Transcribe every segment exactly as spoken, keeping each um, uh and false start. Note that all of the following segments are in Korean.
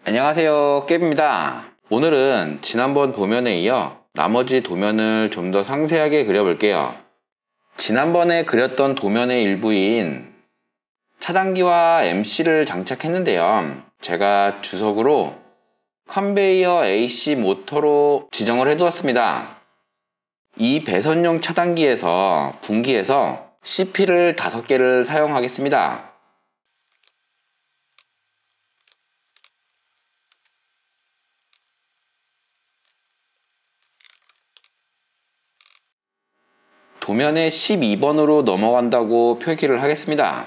안녕하세요, 깨비입니다. 오늘은 지난번 도면에 이어 나머지 도면을 좀 더 상세하게 그려볼게요. 지난번에 그렸던 도면의 일부인 차단기와 엠씨를 장착했는데요. 제가 주석으로 컨베이어 에이씨 모터로 지정을 해두었습니다. 이 배선용 차단기에서 분기해서 씨피를 다섯 개를 사용하겠습니다. 도면에 십이 번으로 넘어간다고 표기를 하겠습니다.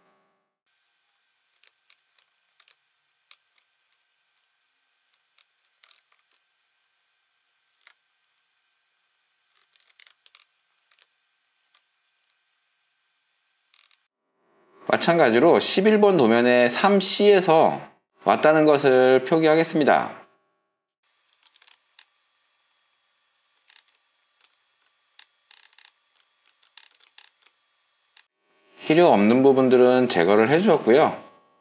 마찬가지로 십일 번 도면에 삼 씨에서 왔다는 것을 표기하겠습니다. 필요 없는 부분들은 제거를 해주었고요.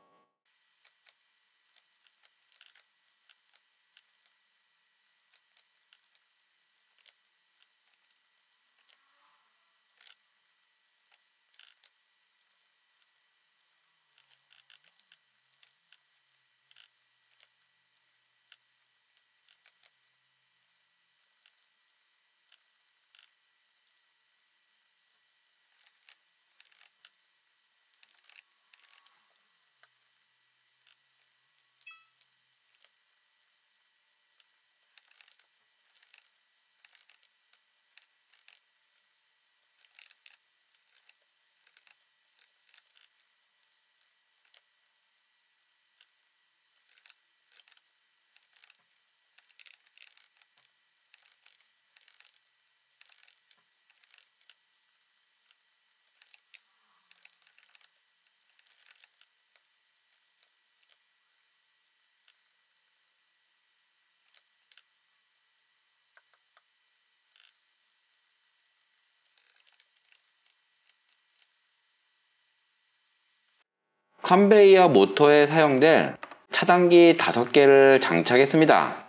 컨베이어 모터에 사용될 차단기 다섯 개를 장착했습니다.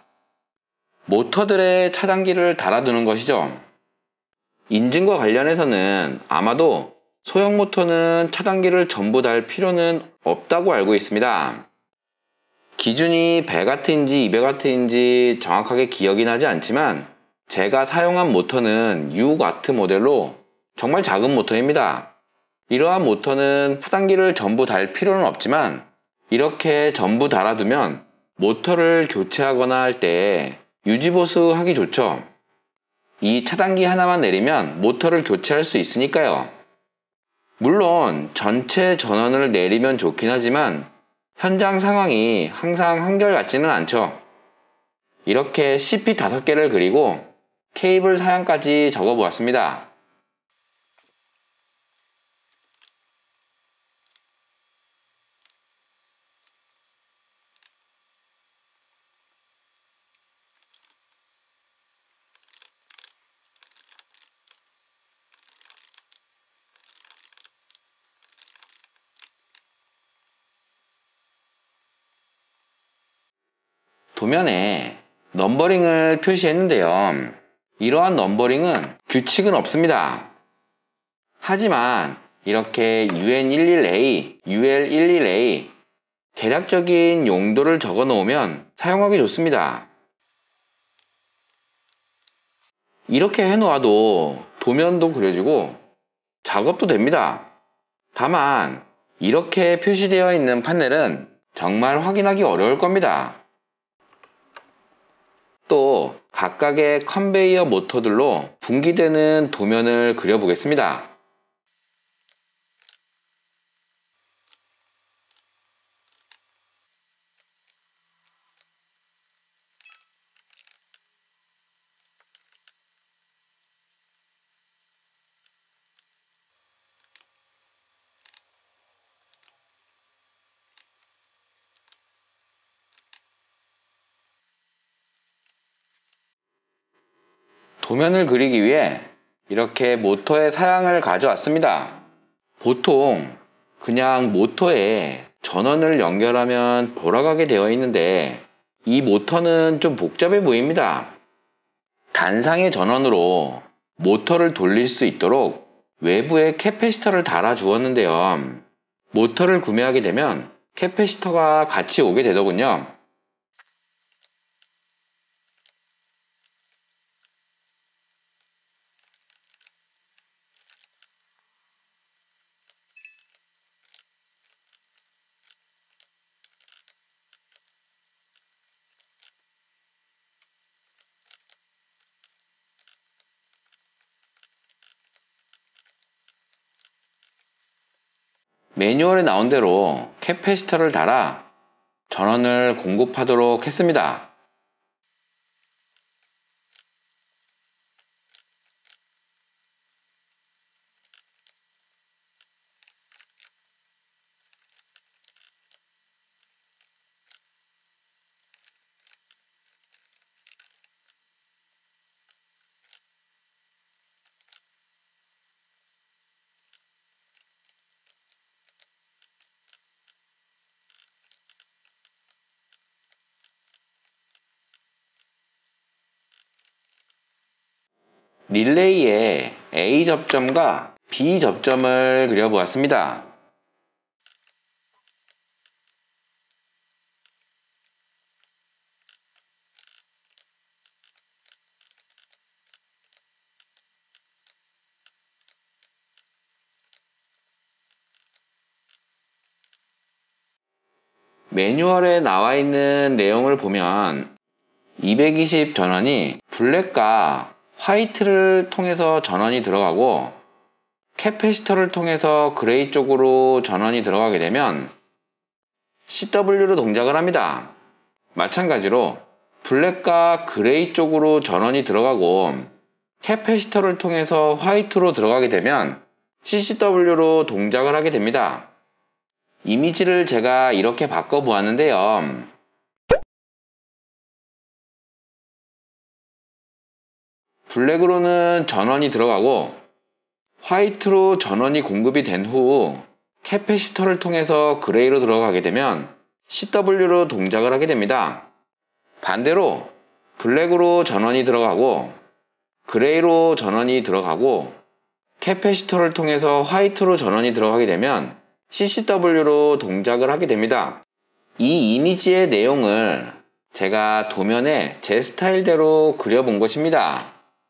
모터들의 차단기를 달아두는 것이죠. 인증과 관련해서는 아마도 소형 모터는 차단기를 전부 달 필요는 없다고 알고 있습니다. 기준이 백 와트인지 이백 와트인지 정확하게 기억이 나지 않지만 제가 사용한 모터는 육 와트 모델로 정말 작은 모터입니다. 이러한 모터는 차단기를 전부 달 필요는 없지만 이렇게 전부 달아두면 모터를 교체하거나 할 때 유지보수하기 좋죠. 이 차단기 하나만 내리면 모터를 교체할 수 있으니까요. 물론 전체 전원을 내리면 좋긴 하지만 현장 상황이 항상 한결같지는 않죠. 이렇게 씨피 다섯 개를 그리고 케이블 사양까지 적어 보았습니다. 도면에 넘버링을 표시했는데요. 이러한 넘버링은 규칙은 없습니다. 하지만 이렇게 유엔 십일 에이, 유엘 십일 에이 대략적인 용도를 적어 놓으면 사용하기 좋습니다. 이렇게 해 놓아도 도면도 그려지고 작업도 됩니다. 다만 이렇게 표시되어 있는 판넬은 정말 확인하기 어려울 겁니다. 또 각각의 컨베이어 모터들로 분기되는 도면을 그려보겠습니다. 도면을 그리기 위해 이렇게 모터의 사양을 가져왔습니다. 보통 그냥 모터에 전원을 연결하면 돌아가게 되어 있는데 이 모터는 좀 복잡해 보입니다. 단상의 전원으로 모터를 돌릴 수 있도록 외부에 캐패시터를 달아 주었는데요. 모터를 구매하게 되면 캐패시터가 같이 오게 되더군요. 매뉴얼에 나온 대로 캐패시터를 달아 전원을 공급하도록 했습니다. 릴레이에 A 접점과 B 접점을 그려보았습니다. 매뉴얼에 나와 있는 내용을 보면 이백이십 전원이 블랙과 화이트를 통해서 전원이 들어가고 캐패시터를 통해서 그레이 쪽으로 전원이 들어가게 되면 씨더블유로 동작을 합니다. 마찬가지로 블랙과 그레이 쪽으로 전원이 들어가고 캐패시터를 통해서 화이트로 들어가게 되면 씨씨더블유로 동작을 하게 됩니다. 이미지를 제가 이렇게 바꿔 보았는데요. 블랙으로는 전원이 들어가고 화이트로 전원이 공급이 된 후 캐패시터를 통해서 그레이로 들어가게 되면 씨더블유로 동작을 하게 됩니다. 반대로 블랙으로 전원이 들어가고 그레이로 전원이 들어가고 캐패시터를 통해서 화이트로 전원이 들어가게 되면 씨씨더블유로 동작을 하게 됩니다. 이 이미지의 내용을 제가 도면에 제 스타일대로 그려본 것입니다.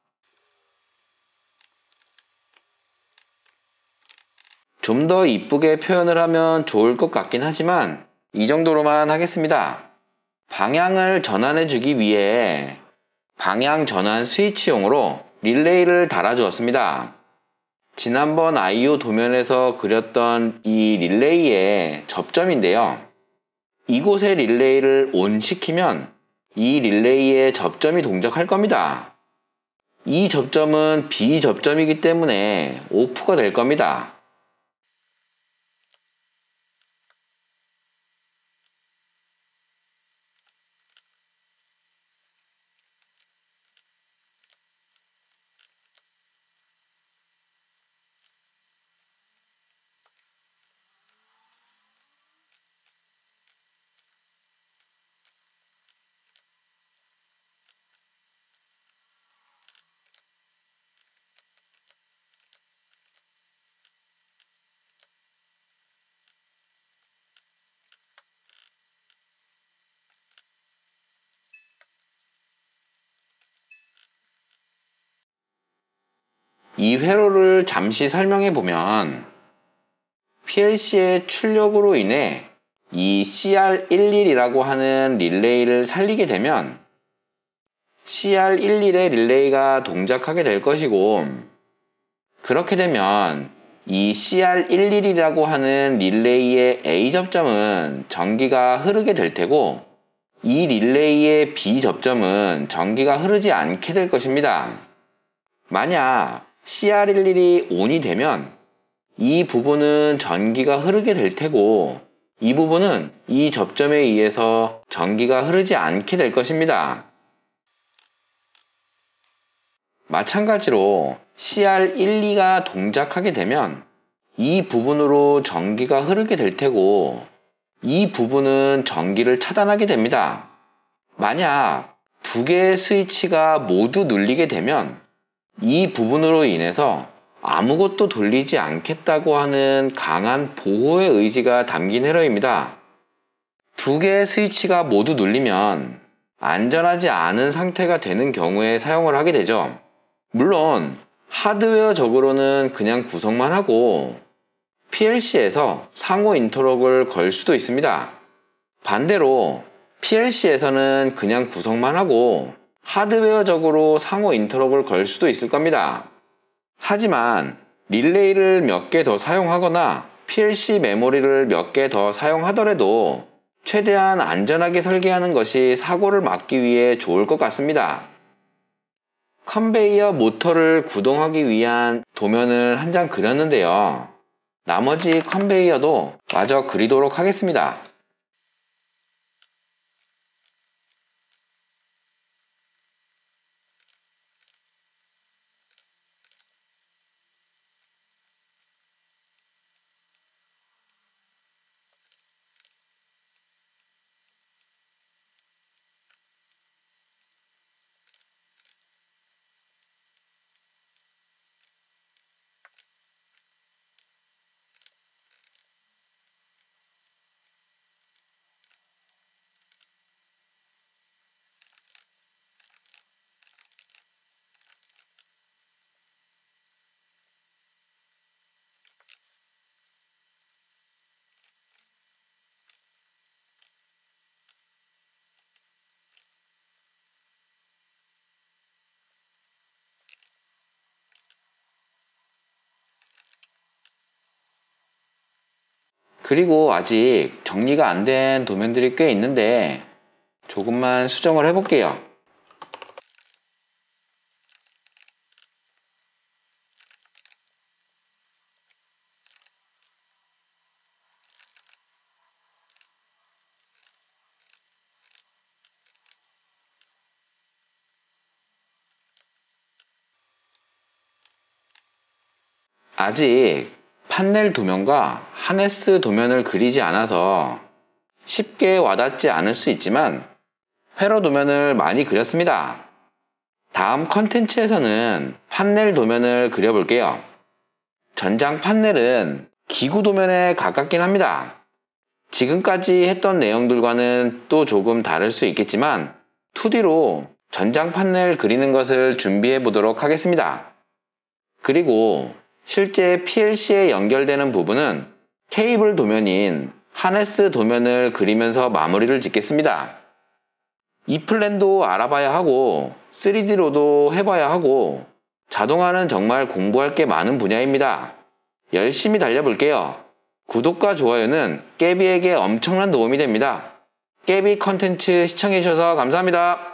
좀 더 이쁘게 표현을 하면 좋을 것 같긴 하지만 이 정도로만 하겠습니다. 방향을 전환해 주기 위해 방향 전환 스위치용으로 릴레이를 달아 주었습니다. 지난번 아이오 도면에서 그렸던 이 릴레이의 접점인데요. 이곳에 릴레이를 ON 시키면 이 릴레이의 접점이 동작할 겁니다. 이 접점은 B 접점이기 때문에 오프가 될 겁니다. 이 회로를 잠시 설명해 보면 피엘씨의 출력으로 인해 이 씨알 십일이라고 하는 릴레이를 살리게 되면 씨알 십일의 릴레이가 동작하게 될 것이고, 그렇게 되면 이 씨알 십일이라고 하는 릴레이의 A 접점은 전기가 흐르게 될 테고 이 릴레이의 B 접점은 전기가 흐르지 않게 될 것입니다. 만약 씨알 십일이 ON이 되면 이 부분은 전기가 흐르게 될 테고 이 부분은 이 접점에 의해서 전기가 흐르지 않게 될 것입니다. 마찬가지로 씨알 십이가 동작하게 되면 이 부분으로 전기가 흐르게 될 테고 이 부분은 전기를 차단하게 됩니다. 만약 두 개의 스위치가 모두 눌리게 되면 이 부분으로 인해서 아무것도 돌리지 않겠다고 하는 강한 보호의 의지가 담긴 회로입니다. 두 개의 스위치가 모두 눌리면 안전하지 않은 상태가 되는 경우에 사용을 하게 되죠. 물론 하드웨어적으로는 그냥 구성만 하고 피엘씨에서 상호 인터럭을 걸 수도 있습니다. 반대로 피엘씨에서는 그냥 구성만 하고 하드웨어적으로 상호 인터럭을 걸 수도 있을 겁니다. 하지만 릴레이를 몇 개 더 사용하거나 피엘씨 메모리를 몇 개 더 사용하더라도 최대한 안전하게 설계하는 것이 사고를 막기 위해 좋을 것 같습니다. 컨베이어 모터를 구동하기 위한 도면을 한 장 그렸는데요. 나머지 컨베이어도 마저 그리도록 하겠습니다. 그리고 아직 정리가 안 된 도면들이 꽤 있는데 조금만 수정을 해볼게요. 아직 판넬 도면과 하네스 도면을 그리지 않아서 쉽게 와닿지 않을 수 있지만 회로 도면을 많이 그렸습니다. 다음 컨텐츠에서는 판넬 도면을 그려볼게요. 전장 판넬은 기구 도면에 가깝긴 합니다. 지금까지 했던 내용들과는 또 조금 다를 수 있겠지만 투디로 전장 판넬 그리는 것을 준비해 보도록 하겠습니다. 그리고 실제 피엘씨에 연결되는 부분은 케이블 도면인 하네스 도면을 그리면서 마무리를 짓겠습니다. 이 플랜도 알아봐야 하고 쓰리디로도 해봐야 하고 자동화는 정말 공부할 게 많은 분야입니다. 열심히 달려볼게요. 구독과 좋아요는 깨비에게 엄청난 도움이 됩니다. 깨비 컨텐츠 시청해주셔서 감사합니다.